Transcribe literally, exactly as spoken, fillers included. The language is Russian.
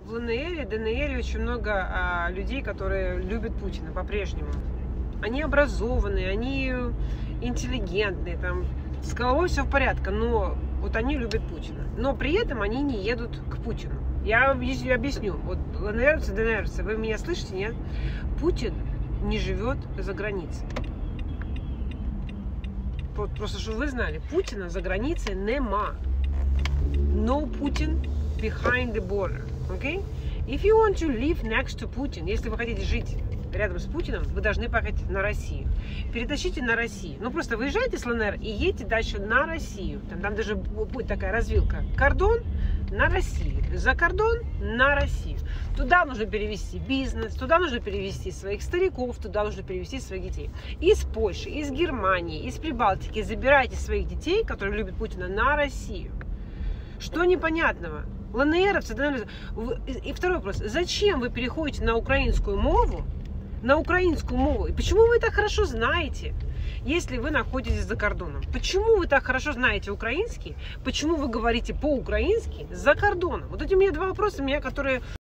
В ЛНР, ДНР очень много а, людей, которые любят Путина по-прежнему. Они образованные, они интеллигентные, там, с головой все в порядке, но вот они любят Путина. Но при этом они не едут к Путину. Я объясню. Вот ЛНРцы, ДНРцы, вы меня слышите, нет? Путин не живет за границей. Вот просто, чтобы вы знали, Путина за границей нема. No Putin behind the border. Okay? If you want to live next to Putin, если вы хотите жить рядом с Путиным, вы должны поехать на Россию. Перетащите на Россию. Ну, просто выезжайте с ЛНР и едьте дальше на Россию. Там, там даже будет такая развилка. Кордон на Россию. За кордон на Россию. Туда нужно перевести бизнес, туда нужно перевести своих стариков, туда нужно перевести своих детей. Из Польши, из Германии, из Прибалтики забирайте своих детей, которые любят Путина, на Россию. Что непонятного? ЛНРовцы, ДНРовцы. И второй вопрос. Зачем вы переходите на украинскую мову? На украинскую мову. И почему вы так хорошо знаете, если вы находитесь за кордоном? Почему вы так хорошо знаете украинский? Почему вы говорите по-украински за кордоном? Вот эти у меня два вопроса, меня, которые...